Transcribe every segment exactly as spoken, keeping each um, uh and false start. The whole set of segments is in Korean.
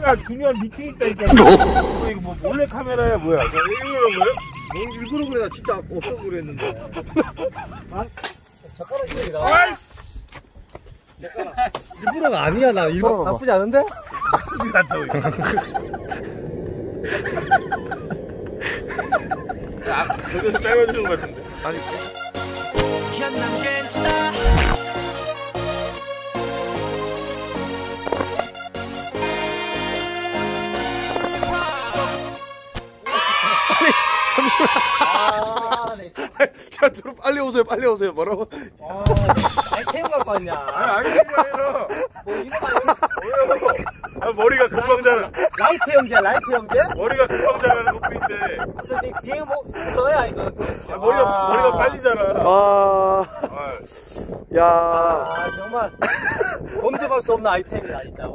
내가 중요한 미팅 있다니까. 이거 뭐 몰래 카메라야 뭐야? 일부러 그런 거야? 뭘 일부러 그래? 나 진짜 없어 그랬는데. 아? 젓가락 이거다. 아이씨. 일부러가 아니야. 나 일부러 나쁘지 않은데? 나쁘지 않다고. 아, 저기서 짧아지는 것 같은데. 아니. 잠시만. 아, 네. 자, 들어 빨리 오세요. 빨리 오세요. 뭐라고? 아, 아이템 갈 거 아니야. 아니, 아니, 그게 아니라. 뭐 이거 아니야? 아, 머리가 금방 자라. 라이트 형제, 라이트 형제? 머리가 금방 자라는 것뿐인데. 무슨 네 뒤에 뭐 그거야 이거. 아, 머리가 아. 머리가 빨리 자라. 아, 아, 야. 아 정말 범접할 수 없는 아이템이다 진짜.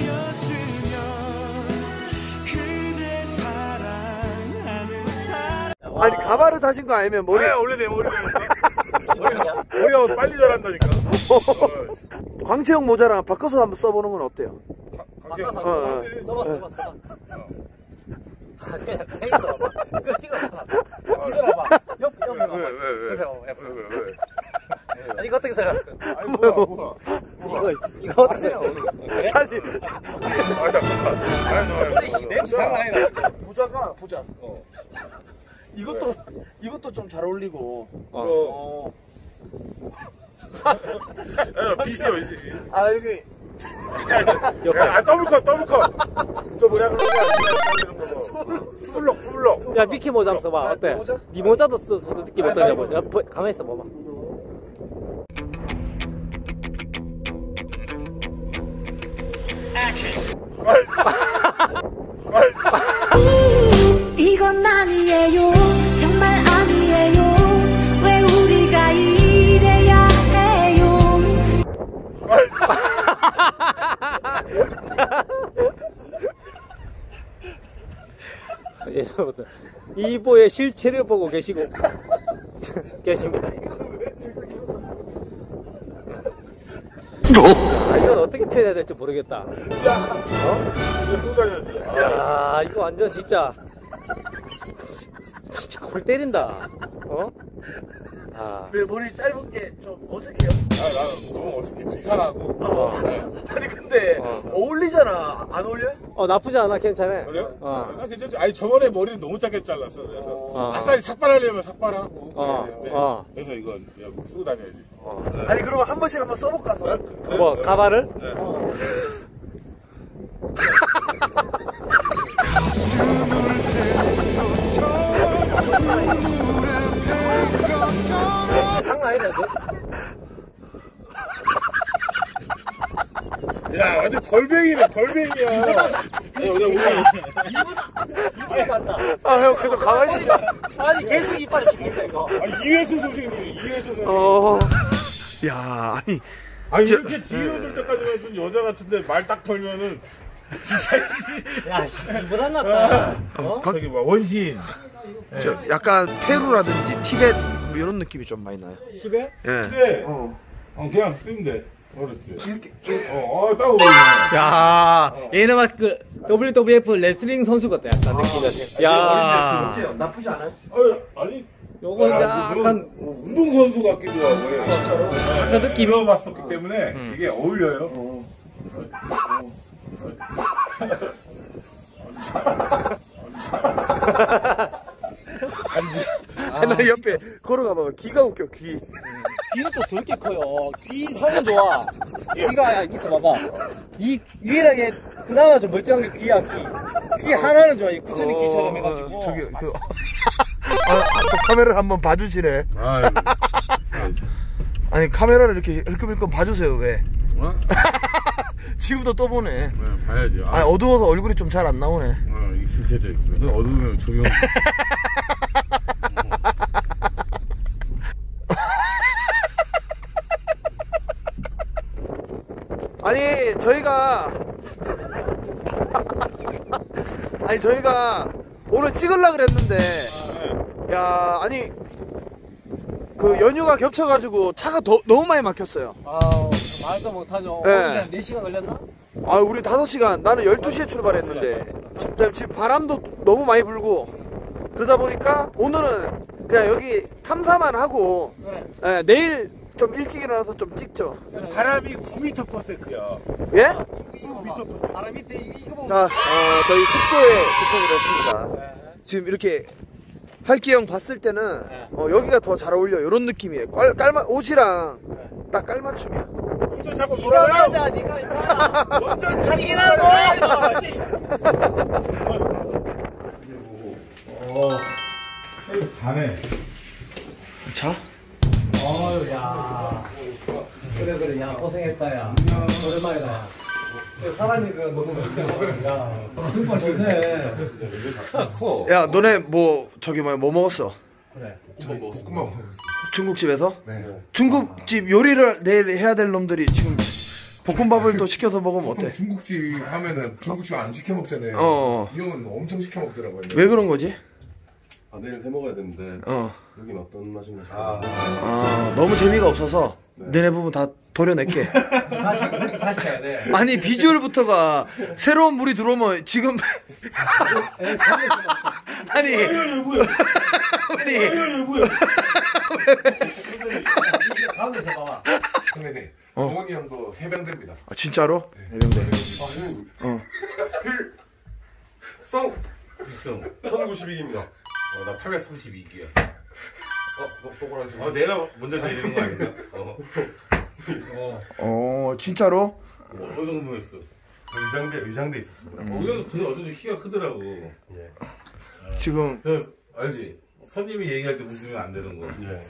아니 가발을 타신 거 아니면 머리? 아, 원래 내 머리가 머리가 머리가 빨리 자란다니까. 어. 광채형 모자랑 바꿔서 한번 써보는 건 어때요? 바꿔서 어, 어. 써봐 써봐 써봐. 아 그냥 그냥 써봐. 이거 찍어봐. 뒤돌아봐. 옆 옆에 봐봐. 왜, 왜, 왜? 옆에 봐봐. 옆에 왜, 봐봐. 왜, 왜? 아니 이거 어떻게 생각해? 아니 뭐야 뭐야. 이거 이거 어떻게 생각해? 그래? 다시. 아 잠깐만. 아니 너 냄새 장난 아니다. 모자가 보자. 어. 이것도 이것도 좀 잘 어울리고. 어. 야, 비시오 이제. 아 여기. 야, 아 더블컷 더블컷. 저 뭐야 그런 거. 투블럭 투블럭. 야 미키 모자 한번 써봐. 어때? 모자? 네 모자도 써서 느낌 어떠냐 보자. 가만히 있어 봐봐. 이건 아니에요 정말 아니에요 왜 우리가 이래야 해요 예전부터 이보의 실체를 보고 계시고 계십니다. 아, 이건 어떻게 표현해야 될지 모르겠다. 어? 이거 또 다녀야지. 야, 이거 완전 진짜 진짜 골 때린다. 어? 아. 왜 머리 짧은 게 좀 어색해요? 아, 나 너무 어색해. 이상하고. 어. 아니 근데 어. 어울리잖아. 안 어울려요? 어 나쁘지 않아. 괜찮아. 그래요? 어. 나 괜찮지. 아니 저번에 머리를 너무 짧게 잘랐어. 그래서 어. 아싸리 삭발하려면 삭발하고. 어. 그랬는데 어. 그래서 이건 그냥 쓰고 다녀야지. 어. 아니 그러면 한 번씩 한번 써볼까? 서 뭐 가발을? 네. 어. 장난 아니다 이거. 야 완전 걸뱅이네 걸뱅이야. 야, 우리 이빨 같다. 아 형 계속 가만히 있어. 아니 계속 이빨이 씹힌다 이거. 아, 이회수 선생님 이회수 선생님. 어. 야 아니. 아니 저- 이렇게 뒤로 들 때까지만 좀 여자 같은데 말 딱 걸면은 야, 이불 안 났다. 어? 저기 뭐 원시인. 저 약간 페루라든지 티벳 뭐 이런 느낌이 좀 많이 나요. 집에? 예. 네. 어. 어 그냥 쓰면 돼. 그렇지. 어, 어, 딱 어울리네. 야, 얘는 막 그 더블유더블유에프 레슬링 선수 같다. 약간 느낌이. 야, 어때요? 나쁘지 않아요? 어, 아니. 요건 야, 약간 뭐 운동선수 같기도 하고. 예. 약간 느낌. 입어봤었기 때문에 이게 어울려요. 아, 나 옆에 걸어가봐. 귀가 웃겨, 귀. 귀는 또 더럽게 커요. 귀 살면 좋아. 귀가 있어 봐봐. 이 유일하게 그나마 좀 멀쩡한 게 귀야 귀. 귀 하나는 좋아. 이 구천이 귀처럼 해가지고. 저기, 그. 아, 아, 또 카메라를 한번 봐주시네. 아, 아니, 카메라를 이렇게 흘끔흘끔 봐주세요, 왜? 어? 지금도 또 보네. 네, 봐야지. 아, 어두워서 얼굴이 좀 잘 안 나오네. 어, 익숙해져 있고. 어두우면 조명. 아니, 저희가. 아니, 저희가 오늘 찍으려고 그랬는데. 야, 아니. 그 연휴가 겹쳐가지고 차가 더, 너무 많이 막혔어요. 아우, 말도 못하죠. 네. 어제 네 시간 걸렸나? 아, 우리 다섯 시간, 나는 열두 시에 출발했는데 지금, 지금 바람도 너무 많이 불고 그러다 보니까 오늘은 그냥 여기 탐사만 하고 그래. 예, 내일 좀 일찍 일어나서 좀 찍죠. 바람이 구 미터 퍼 세크야. 예? 구 미터 퍼 세크. 바람 밑에 이- 이거 보면. 자, 어, 저희 숙소에 도착을 했습니다. 네. 지금 이렇게 할기 형 봤을 때는 네. 어, 여기가 더 잘 어울려. 이런 느낌이에요. 깔, 깔마, 옷이랑 딱 깔맞춤이야. 운전 자꾸 돌아가요. 맞아, 네가 이거. 운전 자꾸 이라고. 어, 자네. 자, 어휴, 야. 그래, 그래, 야, 고생했다, 야. 오랜만이다, 야. 사람이 그 너무 야, 정말 좋네. 커. 야, 너네 뭐 저기 뭐야, 뭐 먹었어? 그래. 저 볶음밥 먹었어. 중국집에서? 네. 중국집 요리를 내일 해야 될 놈들이 지금 볶음밥을 또 시켜서 먹으면 보통 어때? 중국집 하면은 중국집 안 시켜 먹잖아요. 어. 이 형은 엄청 시켜 먹더라고요. 왜 그런 거지? 아 내일 해 먹어야 되는데 어. 여긴 어떤 맛인가 싶어. 아, 아, 너무 재미가 없어서 너네 부분 다 도려낼게. 다시, 그렇게 다시 해야 돼. 아니, 비주얼부터가 새로운 물이 들어오면 지금 에이, 잠깐만. 아니 아니 뭐야? 가운데서 봐봐. 선배님, 어. 동원이 형도 해병대입니다. 아, 진짜로? 해병대. 어. 성 필승 천구십이 기입니다. 어, 나 팔백삼십이 기야. 어, 너 똑바로 하시고. 어, 내가 먼저 내리는 거 아닌가? 어. 어. 어, 진짜로? 어느 정도였어? 의장대 의장대 있었어. 어, 우리는 근데 어쩐지 키가 크더라고. 예. 지금 그, 알지? 선임이 얘기할 때 웃으면 안 되는 거. 예.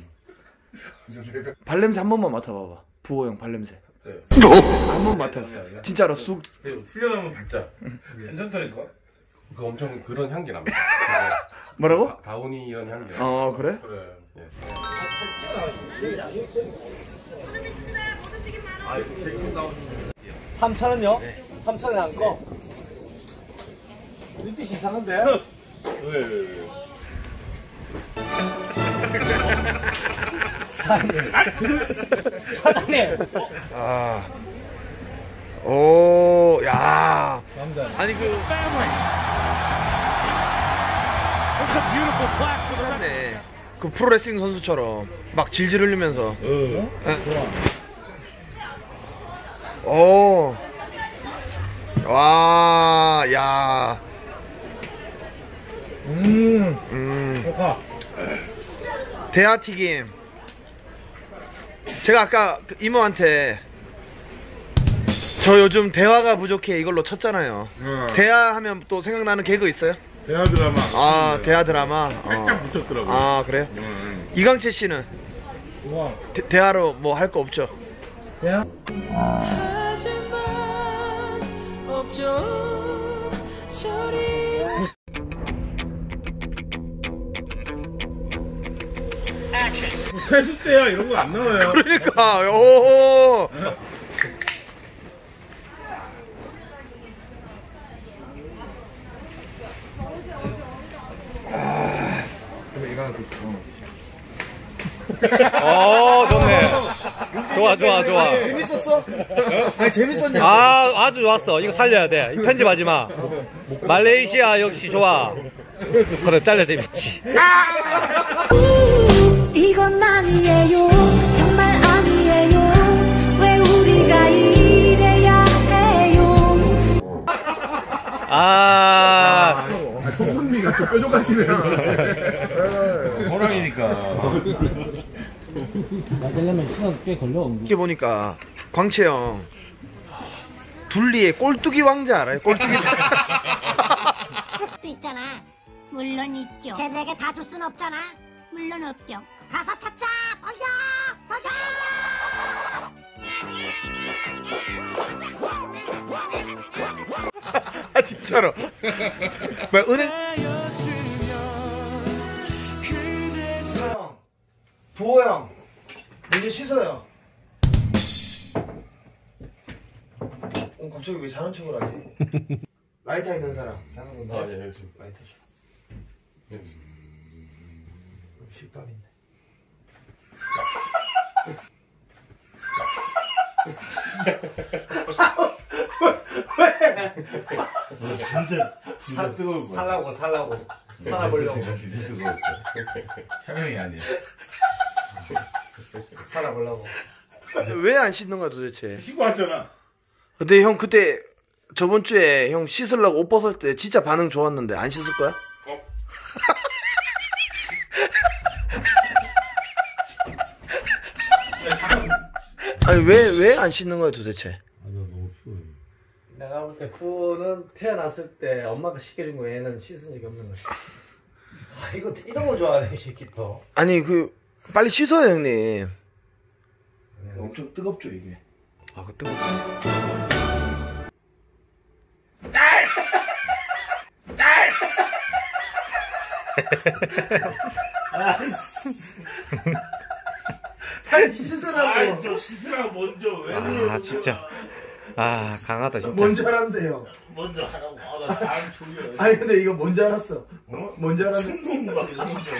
발냄새 한 번만 맡아봐봐. 부호 형 발냄새. 그래. 한 번 맡아. 진짜로 쑥. 그래, 훈련하면 받자. 괜찮다니까? 그 엄청 그런 향기 납니다. 뭐라고? 다, 다운이 이런 향기. 어, 그래? 그래. 삼천 원요? 삼천 원에 안 꺼? 눈빛이 이상한데? 왜, 왜, 왜? 사장님. 사장님. 아. 오, 야. 남자. 아니 그 네. 그 프로레슬링 선수처럼 막 질질 흘리면서. 어. 오. 와, 야. 음. 음. 좋다. 대하튀김. 제가 아까 그 이모한테 저 요즘 대화가 부족해 이걸로 쳤잖아요. 어. 대화하면 또 생각나는 개그 있어요? 대화 드라마. 아, 대화 드라마. 살짝 어. 붙였더라고. 아, 그래요? 응. 이강채 씨는 우와. 대, 대화로 뭐 할 거 없죠? 대화? 세수 때야 이런 거 안 나와요. 그러니까. 오. 어, 좋네. 좋아, 좋아, 좋아. 재밌었어? 아니, 재밌었냐? 아, 아주 좋았어. 이거 살려야 돼. 이거 편집하지 마. 말레이시아 역시 좋아. 그래, 잘려 재밌지. 이건 아니에요 정말 아니에요 왜 우리가 이래야 해요 아, 손분미가 좀 뾰족하시네요. 호랑이니까. 만들려면 시간 꽤 걸려. 이렇게 보니까 광채 형 둘리의 꼴뚜기 왕자 알아요? 꼴뚜기. 또 있잖아. 물론 있죠. 쟤들에게 다 줄 순 없잖아. 물론 없죠. 가서 찾자. 돌려, 돌려. 아, 진짜로. 뭐 은행. 형, 부호 형, 이제 씻어요. 어, 갑자기 왜 자는 척을 하지? 라이터 있는 사람. 자는 건데. 아 예, 알겠습니다. 라이터 줘. 예. 식밥인데. 너 진짜 진짜 뜨거울 거야. 살라고 살라고 살아보려고. 진짜 뜨거울 거야. 촬영이 아니야. 살아보려고. 왜 안 씻는 거야 도대체? 씻고 왔잖아. 근데 형 그때 저번 주에 형 씻으려고 옷 벗을 때 진짜 반응 좋았는데 안 씻을 거야? 어? 아니 왜 왜 안 씻는 거야 도대체? 내가 볼 때 후는 태어났을 때 엄마가 시켜준 거 얘는 씻은 적이 없는 거야. 아 이거 이런 걸 좋아하네 이 새끼 또. 아니 그 빨리 씻어요 형님. 엄청 뜨겁죠 이게. 아 그 뜨겁. 빨리 씻으라고. 아이 저 씻으라고 먼저 왜 그래? 아 진짜. 아 강하다 진짜. 뭔지 알았는데요. 먼저 하라고. 아나잘 졸려. 아니 근데 이거 뭔지 알았어. 어? 뭔지 알았는데. 충동막 이런 거.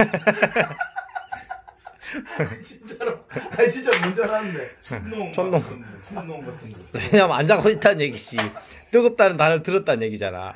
진짜로. 아니 진짜 뭔지 알았는데. 촌농 촌농. 같은 거, 촌농 같은 거. 왜냐면 안 자고 있다는 얘기지. 뜨겁다는 단어를 들었다는 얘기잖아.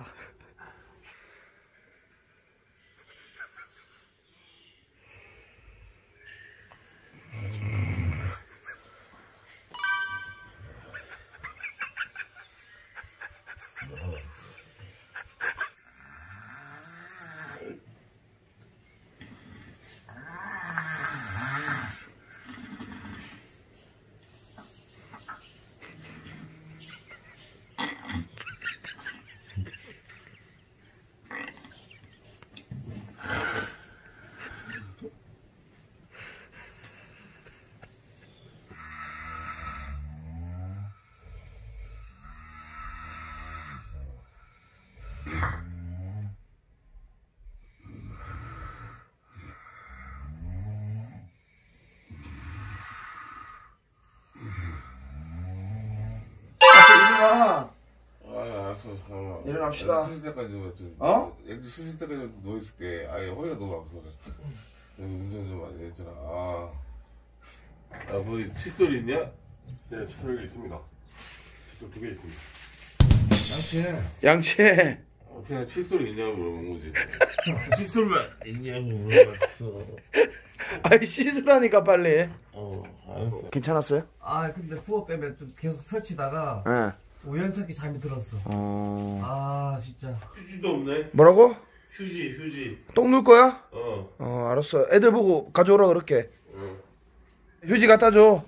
일어나. 아 알았어 잠깐만. 일어납시다. 수술 때까지 좀. 어? 애기 수술 때까지 좀 누워 있을게. 아예 허리가 너무 아파서. 여기 운전 좀 많이 했잖아. 아. 아 거기 칫솔 있냐? 네 칫솔 여기 있습니다. 칫솔 두 개 있습니다. 양치해. 양치해. 어, 그냥 칫솔 있냐고 물어본 거지. 칫솔만 있냐고 물어봤어. 아니 씻으라니까 빨리. 어 알았어. 괜찮았어요? 아 근데 후어 때문에 좀 계속 설치다가 예. 우연찮게 잠이 들었어. 어. 아 진짜. 휴지도 없네. 뭐라고? 휴지 휴지. 똥 눌 거야? 어. 어 알았어. 애들 보고 가져오라 그럴게. 응. 휴지 갖다 줘.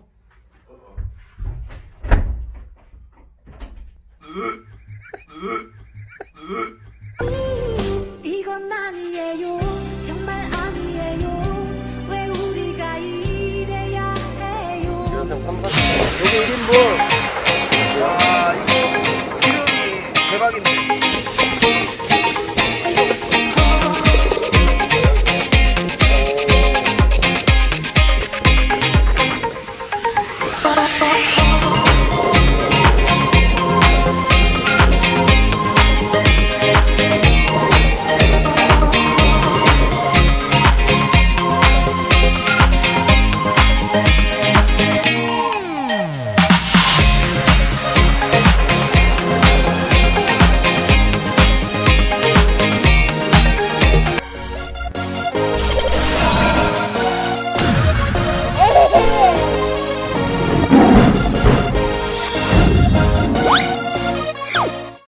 이건 아니에요 정말 아니에요 왜 우리가 이래야 해요 요게 일 인분